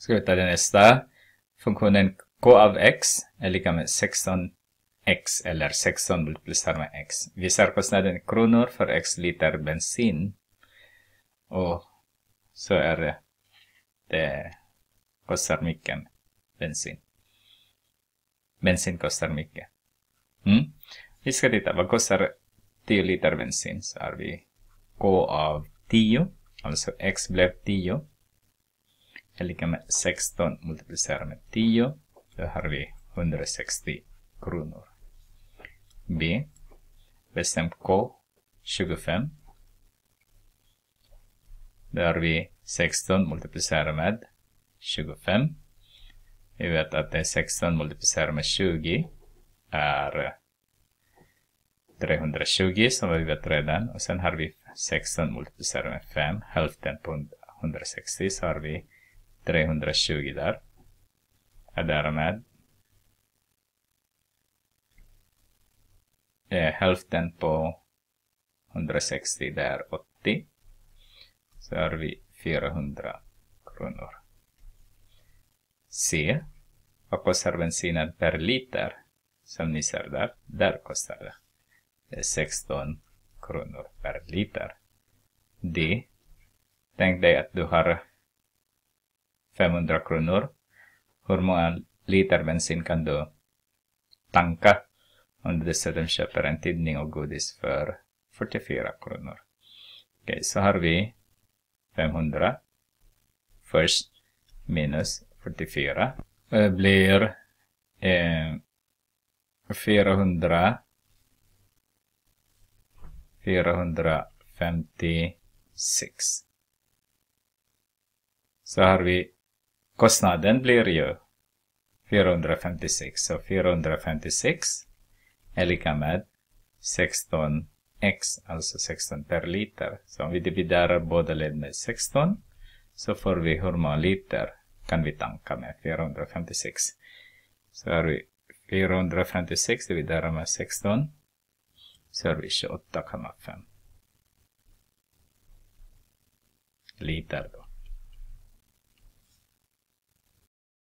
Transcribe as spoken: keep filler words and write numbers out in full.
Ska vi ta det nästa. Funktionen k av x är lika med sexton x eller sexton multiplicerat med x. Vi ser kostnaden i kronor för x liter bensin. Och så är det. Det kostar mycket bensin. Bensin kostar mycket. Mm. Vi ska titta. Vad kostar tio liter bensin? Så har vi k av tio. Alltså x blev tio. Är lika med sexton multiplicerat med tio. Då har vi hundrasextio kronor. B. Bestäm K tjugofem. Då har vi sexton multiplicerat med tjugofem. Vi vet att det är sexton multiplicerat med tjugo är trehundratjugo som vi vet redan. Och sen har vi sexton multiplicerat med fem. Hälften på hundrasextio så har vi trehundratjugo där. Och därmed eh, hälften på hundrasextio där åttio. Så har vi fyrahundra kronor. C. Vad kostar bensinen per liter? Som ni ser där. Där kostar det. Det är sexton kronor per liter. D. Tänk dig att du har femhundra kronor. Hur många liter bensin kan du tanka om du dessutom köper en tidning och godis för fyrtiofyra kronor? Okej, okay, så har vi femhundra först minus fyrtiofyra. Det blir eh, fyrahundra, fyrahundrafemtiosex. Så har vi kostnaden blir ju fyrahundrafemtiosex. Så fyrahundrafemtiosex är lika med sexton x, alltså sexton per liter. Så om vi dividerar båda led med sexton så får vi hur många liter kan vi tanka med fyrahundrafemtiosex. Så har vi fyrahundrafemtiosex dividerar med sexton så har vi tjugoåtta komma fem liter då.